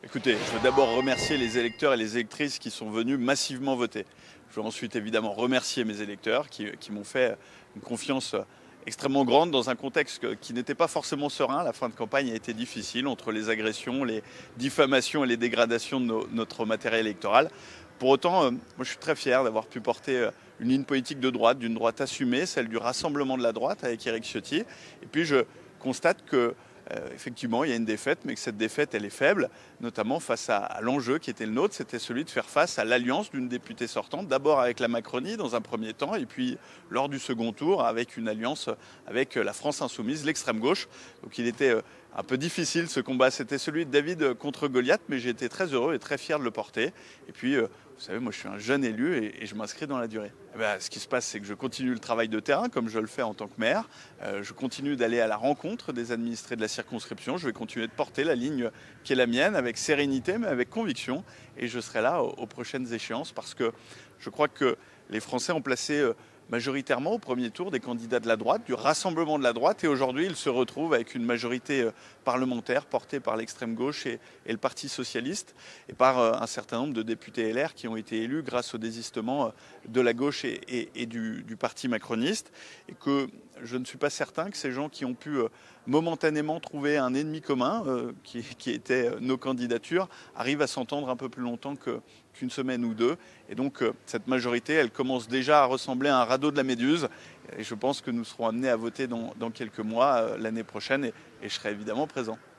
Écoutez, je veux d'abord remercier les électeurs et les électrices qui sont venus massivement voter. Je veux ensuite évidemment remercier mes électeurs qui m'ont fait une confiance extrêmement grande dans un contexte qui n'était pas forcément serein. La fin de campagne a été difficile entre les agressions, les diffamations et les dégradations de notre matériel électoral. Pour autant, moi je suis très fier d'avoir pu porter une ligne politique de droite, d'une droite assumée, celle du rassemblement de la droite avec Éric Ciotti. Et puis je constate que effectivement, il y a une défaite, mais que cette défaite, elle est faible, notamment face à l'enjeu qui était le nôtre, c'était celui de faire face à l'alliance d'une députée sortante, d'abord avec la Macronie dans un premier temps, et puis lors du second tour avec une alliance avec la France insoumise, l'extrême gauche. Donc il était un peu difficile ce combat, c'était celui de David contre Goliath, mais j'ai été très heureux et très fier de le porter. Et puis, vous savez, moi je suis un jeune élu et je m'inscris dans la durée. Et bien, ce qui se passe, c'est que je continue le travail de terrain comme je le fais en tant que maire. Je continue d'aller à la rencontre des administrés de la circonscription. Je vais continuer de porter la ligne qui est la mienne avec sérénité mais avec conviction. Et je serai là aux prochaines échéances parce que je crois que les Français ont placé majoritairement au premier tour des candidats de la droite, du rassemblement de la droite, et aujourd'hui ils se retrouvent avec une majorité parlementaire portée par l'extrême gauche et le Parti socialiste, et par un certain nombre de députés LR qui ont été élus grâce au désistement de la gauche et du Parti macroniste, et que je ne suis pas certain que ces gens qui ont pu momentanément trouver un ennemi commun, qui était nos candidatures, arrivent à s'entendre un peu plus longtemps qu'une semaine ou deux. Et donc cette majorité, elle commence déjà à ressembler à un radeau de la Méduse. Et je pense que nous serons amenés à voter dans quelques mois l'année prochaine et je serai évidemment présent.